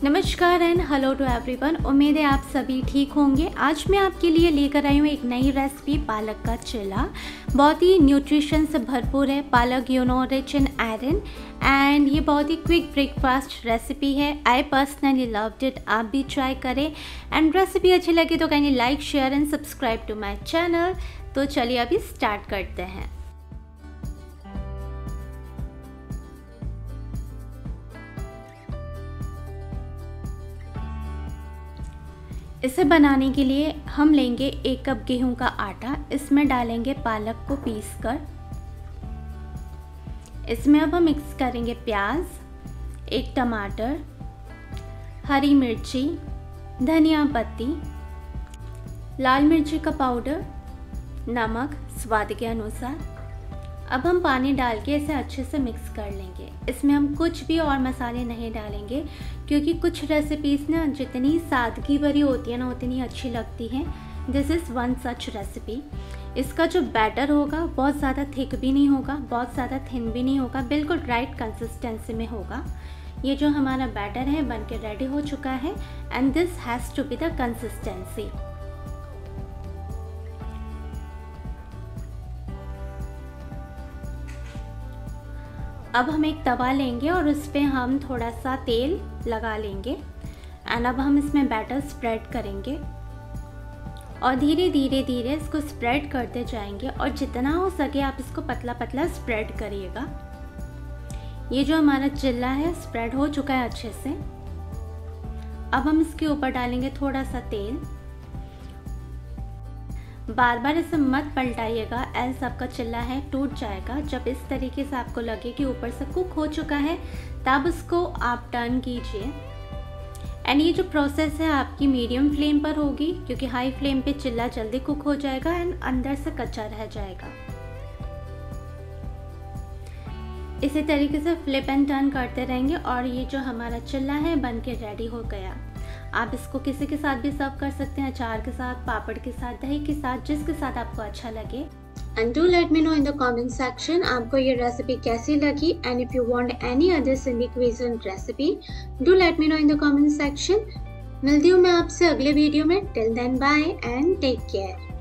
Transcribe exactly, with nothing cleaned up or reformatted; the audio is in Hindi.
नमस्कार एंड हेलो टू एवरीवन। उम्मीद है आप सभी ठीक होंगे। आज मैं आपके लिए लेकर आई हूँ एक नई रेसिपी, पालक का चिल्ला। बहुत ही न्यूट्रिशन से भरपूर है। Palak you know rich in iron and ये बहुत ही क्विक ब्रेकफास्ट रेसिपी है। I personally loved it. आप भी ट्राई करें एंड रेसिपी अच्छी लगे तो kindly like share and subscribe to my channel. तो चलिए अभी स्टार्ट करते हैं। इसे बनाने के लिए हम लेंगे एक कप गेहूं का आटा। इसमें डालेंगे पालक को पीसकर। इसमें अब हम मिक्स करेंगे प्याज, एक टमाटर, हरी मिर्ची, धनिया पत्ती, लाल मिर्ची का पाउडर, नमक स्वाद के अनुसार। अब हम पानी डाल के इसे अच्छे से मिक्स कर लेंगे। इसमें हम कुछ भी और मसाले नहीं डालेंगे क्योंकि कुछ रेसिपीज़ ना जितनी सादगी भरी होती है ना उतनी अच्छी लगती हैं। This is one such recipe. इसका जो बैटर होगा बहुत ज़्यादा थिक भी नहीं होगा, बहुत ज़्यादा थिन भी नहीं होगा, बिल्कुल राइट कंसिस्टेंसी में होगा। ये जो हमारा बैटर है बन के रेडी हो चुका है and this has to be the consistency. अब हम एक तवा लेंगे और उस पर हम थोड़ा सा तेल लगा लेंगे एंड अब हम इसमें बैटर स्प्रेड करेंगे और धीरे धीरे धीरे इसको स्प्रेड करते जाएंगे और जितना हो सके आप इसको पतला पतला स्प्रेड करिएगा। ये जो हमारा चिल्ला है स्प्रेड हो चुका है अच्छे से। अब हम इसके ऊपर डालेंगे थोड़ा सा तेल। बार बार इसे मत पलटाइएगा, एल्स आपका चिल्ला है टूट जाएगा। जब इस तरीके से आपको लगे कि ऊपर से कुक हो चुका है तब उसको आप टर्न कीजिए। एंड ये जो प्रोसेस है आपकी मीडियम फ्लेम पर होगी क्योंकि हाई फ्लेम पे चिल्ला जल्दी कुक हो जाएगा एंड अंदर से कच्चा रह जाएगा। इसी तरीके से फ्लिप एंड टर्न करते रहेंगे और ये जो हमारा चिल्ला है बन के रेडी हो गया। आप इसको किसी के साथ भी सर्व कर सकते हैं, अचार के साथ, पापड़ के साथ, दही के साथ, जिसके साथ आपको अच्छा लगे। And do let me know in the comment section आपको ये रेसिपी कैसी लगी and if you want any other Sindhi cuisine recipe do let me know in the comment section. मिलती हूँ मैं आपसे अगले वीडियो में। Till then bye and take care.